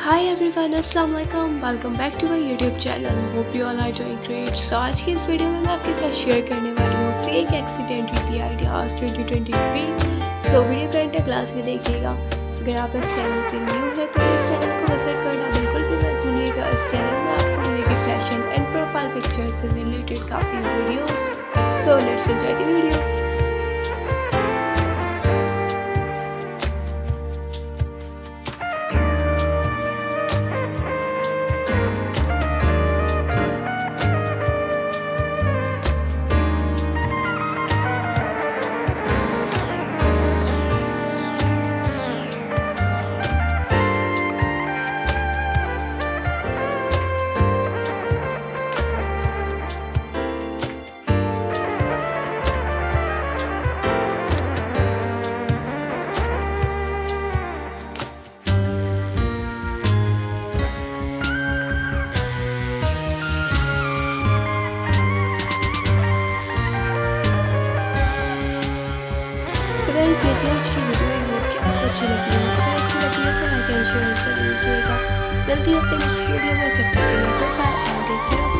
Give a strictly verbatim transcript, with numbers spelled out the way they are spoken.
Hi everyone, अस्सलाम वालेकुम, welcome back to my YouTube channel. Hope you all are doing great. So आज की इस वीडियो में मैं आपके साथ शेयर करने वाली हूँ fake accident up ideas twenty twenty three. So video को एंड क्लास में देखिएगा। अगर आप इस चैनल पे न्यू है तो मेरे चैनल को विजिट करना बिल्कुल भी मत भूलिएगा। इस चैनल में आपको मिलेगी फैशन एंड प्रोफाइल पिक्चर से रिलेटेड काफ़ी videos. So let's enjoy the video. Guys ये थी आज की वीडियो। आई होप कि आपको अच्छी लगी हो। अगर अच्छी लगी हो तो लाइक एंड शेयर जरूर कीजिएगा। मिलती है अपने नेक्स्ट वीडियो में। जब तक के लिए बाय एंड टेक केयर।